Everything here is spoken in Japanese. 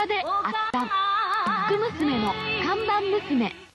であった福娘の看板娘。